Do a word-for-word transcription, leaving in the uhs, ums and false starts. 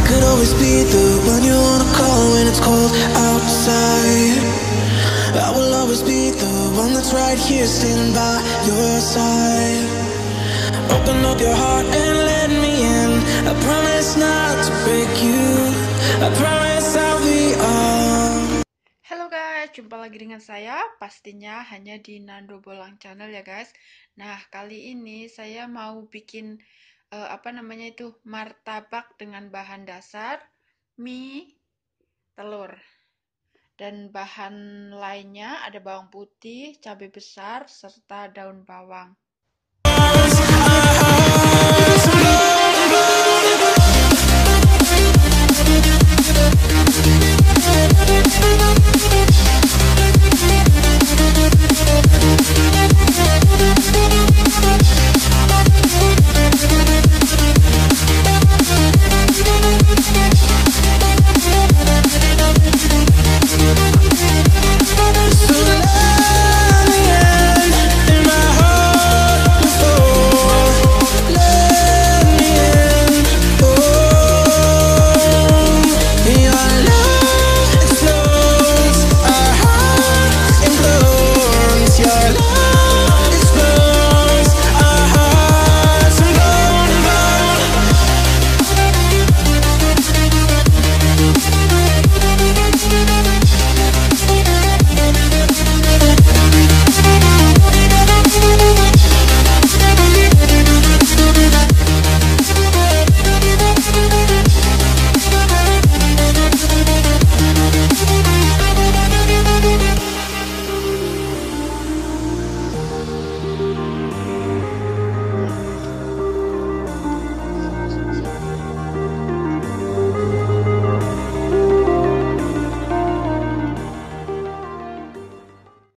could always be the one you wanna call when it's cold outside. I will always be the one that's right here standing by your side. Open up your heart and let me in. I promise not to break you. I promise I'll be all. Halo guys, jumpa lagi dengan saya, pastinya hanya di Nando Bolang Channel ya guys. Nah, kali ini saya mau bikin eh, apa namanya itu martabak dengan bahan dasar mie, telur. Dan bahan lainnya ada bawang putih, cabai besar, serta daun bawang.